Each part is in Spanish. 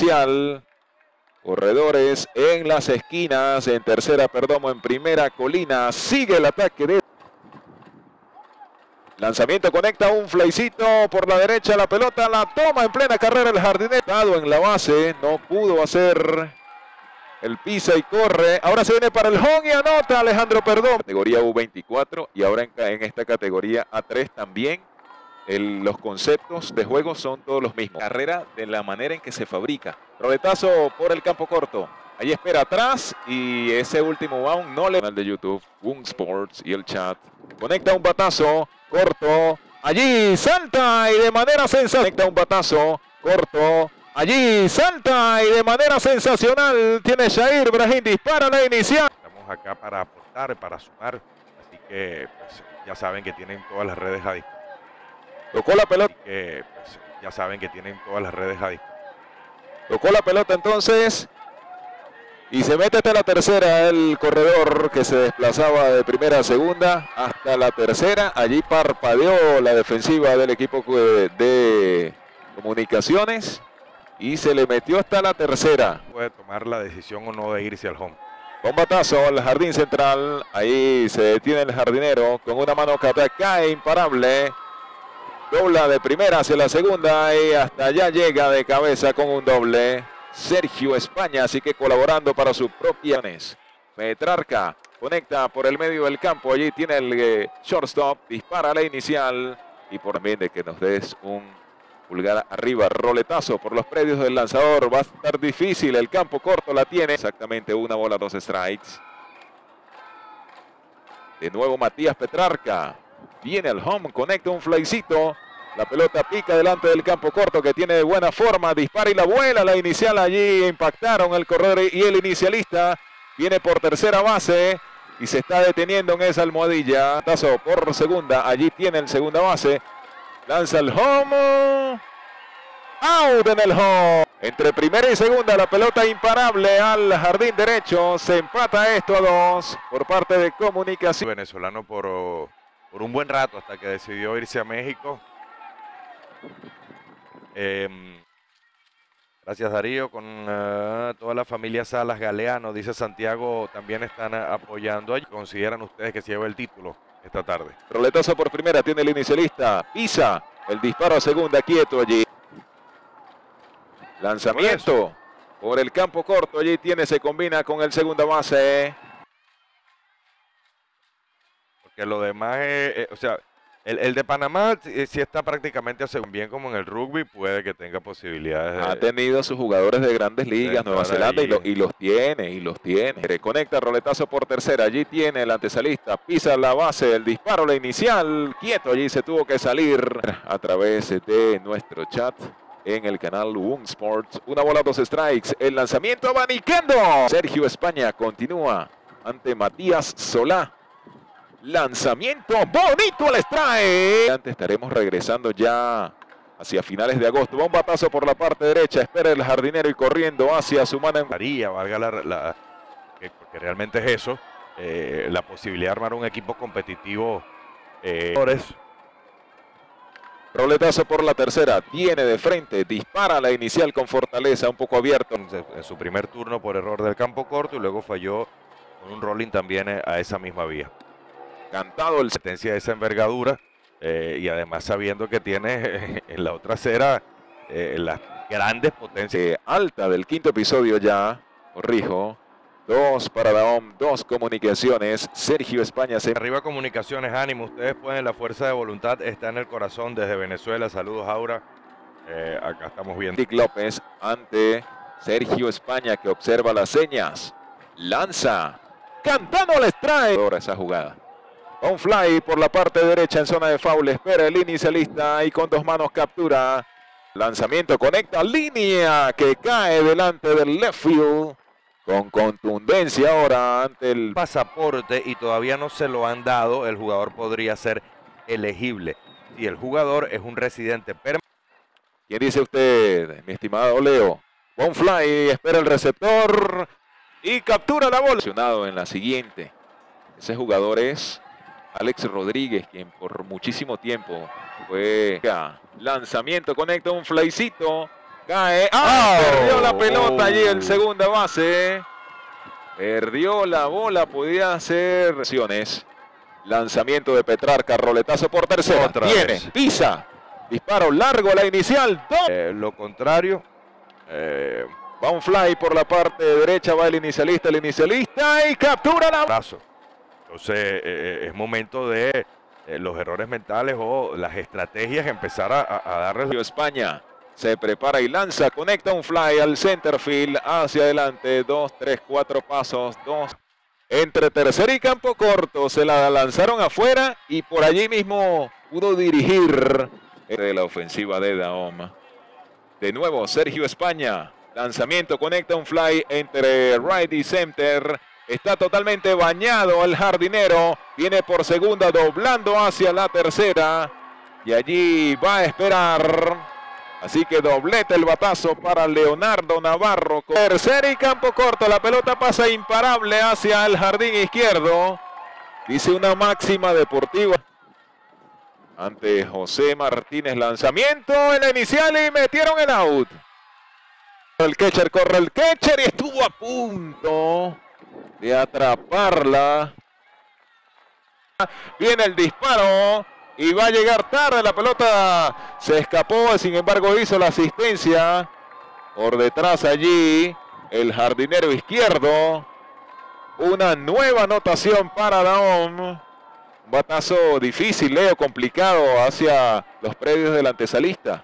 inicial. Corredores en las esquinas, en tercera Perdomo, en primera Colina. Sigue el ataque de... Lanzamiento, conecta un flycito por la derecha, la pelota la toma en plena carrera el jardinero. Dado en la base, no pudo hacer el pisa y corre. Ahora se viene para el home y anota Alejandro Perdomo. Categoría U24 y ahora en esta categoría A3 también. Los conceptos de juego son todos los mismos. Carrera de la manera en que se fabrica. Roletazo por el campo corto. Ahí espera atrás y ese último bound no le... Canal de YouTube, Boom Sports y el chat. Conecta un batazo corto. Allí salta y de manera sensacional. Conecta un batazo corto. Allí salta y de manera sensacional. Tiene Shair Brahim, dispara la inicial. Estamos acá para aportar, para sumar. Así que pues, ya saben que tienen todas las redes a disposición. Tocó la pelota. Ya saben que tienen todas las redes a disposición. Tocó la pelota entonces. Y se mete hasta la tercera el corredor que se desplazaba de primera a segunda hasta la tercera. Allí parpadeó la defensiva del equipo de Comunicaciones. Y se le metió hasta la tercera. Puede tomar la decisión o no de irse al home. Con batazo al jardín central. Ahí se detiene el jardinero con una mano que cae imparable. Dobla de primera hacia la segunda y hasta allá llega de cabeza con un doble. Sergio España, así que colaborando para sus propias. Petrarca conecta por el medio del campo. Allí tiene el shortstop. Dispara la inicial. Y por también de que nos des un pulgada arriba. Roletazo por los predios del lanzador. Va a estar difícil. El campo corto la tiene. Exactamente una bola, 2 strikes. De nuevo Matías Petrarca. Viene al home, conecta un flycito. La pelota pica delante del campo corto que tiene buena forma. Dispara y la vuela. La inicial allí impactaron el corredor y el inicialista. Viene por tercera base y se está deteniendo en esa almohadilla. Tazo por segunda. Allí tiene el segunda base. Lanza el home. Out en el home. Entre primera y segunda la pelota imparable al jardín derecho. Se empata esto a 2 por parte de Comunicación. Venezolano por un buen rato hasta que decidió irse a México. Gracias Darío, con toda la familia Salas Galeano, dice Santiago, también están apoyando. ¿Consideran ustedes que se lleva el título esta tarde? Roletazo por primera, tiene el inicialista, pisa, el disparo a segunda, quieto allí. Lanzamiento por el campo corto, allí tiene, se combina con el segunda base. Porque lo demás o sea, el de Panamá sí está prácticamente bien como en el rugby, puede que tenga posibilidades. Ha tenido sus jugadores de grandes ligas, Nueva Zelanda, y los tiene. Reconecta, roletazo por tercera, allí tiene el antesalista, pisa la base, el disparo, la inicial, quieto, allí se tuvo que salir a través de nuestro chat en el canal Boom Sports. Una bola, 2 strikes, el lanzamiento abanicando. Sergio España continúa ante Matías Solá. Lanzamiento bonito al strike. Antes estaremos regresando ya hacia finales de agosto. Va un batazo por la parte derecha. Espera el jardinero y corriendo hacia su mano. Valga porque realmente es eso. La posibilidad de armar un equipo competitivo. Roletazo por la tercera. Viene de frente. Dispara la inicial con fortaleza. Un poco abierto. En su primer turno por error del campo corto y luego falló con un rolling también a esa misma vía. Cantado el sentencia de esa envergadura y además sabiendo que tiene en la otra acera las grandes potencias. Alta del quinto episodio ya, corrijo. 2 para la OM, 2 Comunicaciones. Sergio España. Arriba Comunicaciones, ánimo, ustedes pueden, la fuerza de voluntad está en el corazón desde Venezuela. Saludos Aura, acá estamos viendo. Dick López ante Sergio España que observa las señas. Lanza, cantando al strike. Ahora esa jugada. Un fly por la parte derecha en zona de foul. Espera el inicialista y con 2 manos captura. Lanzamiento, conecta, línea que cae delante del left field. Con contundencia ahora ante el pasaporte y todavía no se lo han dado. El jugador podría ser elegible. Si el jugador es un residente permanente. ¿Quién dice usted, mi estimado Leo? Un fly, espera el receptor y captura la bola. En la siguiente. Ese jugador es Alex Rodríguez, quien por muchísimo tiempo fue... Lanzamiento, conecta un flycito. Cae. Perdió la pelota allí el segunda base. Perdió la bola. Podía hacer acciones. Lanzamiento de Petrarca. Roletazo por tercera. Viene. Pisa. Disparo largo. La inicial. Lo contrario. Va un fly por la parte derecha. Va el inicialista. Y captura la... Entonces es momento de los errores mentales o las estrategias empezar a darle. España se prepara y lanza, conecta un fly al center field, hacia adelante, 2, 3, 4 pasos, 2. Entre tercera y campo corto, se la lanzaron afuera y por allí mismo pudo dirigir de la ofensiva de Dahom. De nuevo, Sergio España, lanzamiento, conecta un fly entre right y center. Está totalmente bañado el jardinero. Viene por segunda, doblando hacia la tercera. Y allí va a esperar. Así que doblete el batazo para Leonardo Navarro. Tercera y campo corto. La pelota pasa imparable hacia el jardín izquierdo. Dice una máxima deportiva. Ante José Martínez, lanzamiento en la inicial y metieron el out. El catcher, corre el catcher y estuvo a punto de atraparla. Viene el disparo y va a llegar tarde. La pelota se escapó, sin embargo hizo la asistencia. Por detrás allí el jardinero izquierdo. Una nueva anotación para Dahom. Un batazo difícil, Leo, complicado hacia los predios del antesalista.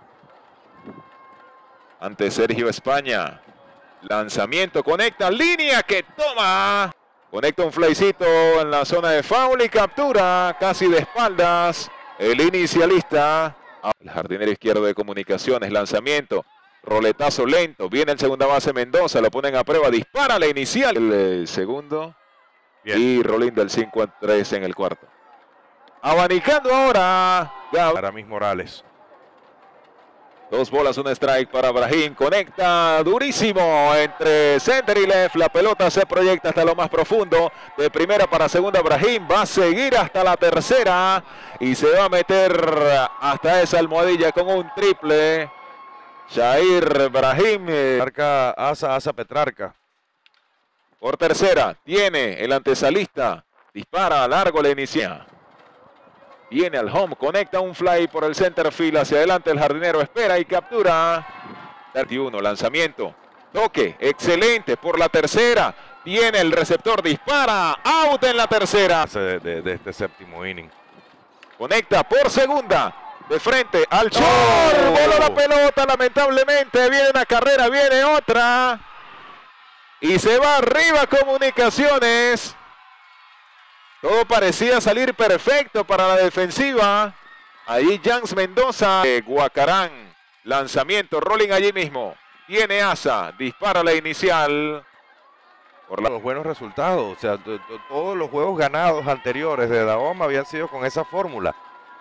Ante Sergio España. Lanzamiento, conecta, línea que toma. Conecta un flycito en la zona de foul y captura casi de espaldas el inicialista. El jardinero izquierdo de Comunicaciones, lanzamiento, roletazo lento. Viene el segunda base Mendoza, lo ponen a prueba, dispara la inicial. El segundo. Bien. Y rolling del 5-3 en el cuarto. Abanicando ahora Aramis Morales. 2 bolas, 1 strike para Brahim. Conecta durísimo entre center y left. La pelota se proyecta hasta lo más profundo. De primera para segunda, Brahim va a seguir hasta la tercera. Y se va a meter hasta esa almohadilla con un triple. Jair Brahim. Asa Petrarca. Por tercera. Tiene el antesalista. Dispara largo la inicia. Viene al home, conecta un fly por el center field, hacia adelante el jardinero espera y captura. 31, lanzamiento, toque, excelente por la tercera. Viene el receptor, dispara, out en la tercera. De este séptimo inning. Conecta por segunda, de frente al short. Voló la pelota, lamentablemente. Viene una carrera, viene otra. Y se va arriba Comunicaciones. Todo parecía salir perfecto para la defensiva. Ahí Jans Mendoza. Guacarán. Lanzamiento. Rolling allí mismo. Tiene Asa. Dispara la inicial. Por los buenos resultados. O sea, todos los juegos ganados anteriores de Dahom habían sido con esa fórmula.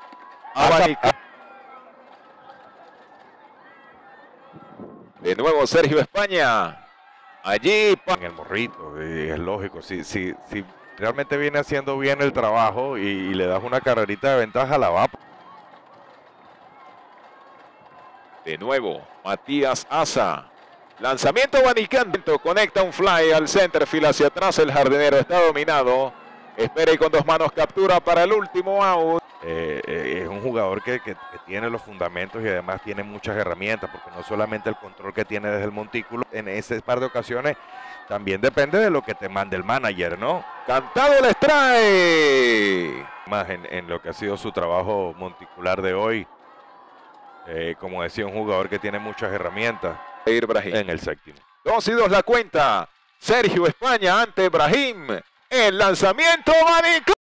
De nuevo Sergio España. Allí. En el morrito. Y es lógico. Si realmente viene haciendo bien el trabajo y le das una carrerita de ventaja, la va. De nuevo, Matías Asa. Lanzamiento abanicando. Conecta un fly al center field hacia atrás. El jardinero está dominado. Espera y con 2 manos captura para el último out. Es un jugador que tiene los fundamentos y además tiene muchas herramientas, porque no solamente el control que tiene desde el montículo, en ese par de ocasiones también depende de lo que te mande el manager, ¿no? Cantado el strike. Más en lo que ha sido su trabajo monticular de hoy. Como decía, un jugador que tiene muchas herramientas. En el séptimo. 2-2 la cuenta. Sergio España ante Brahim. El lanzamiento,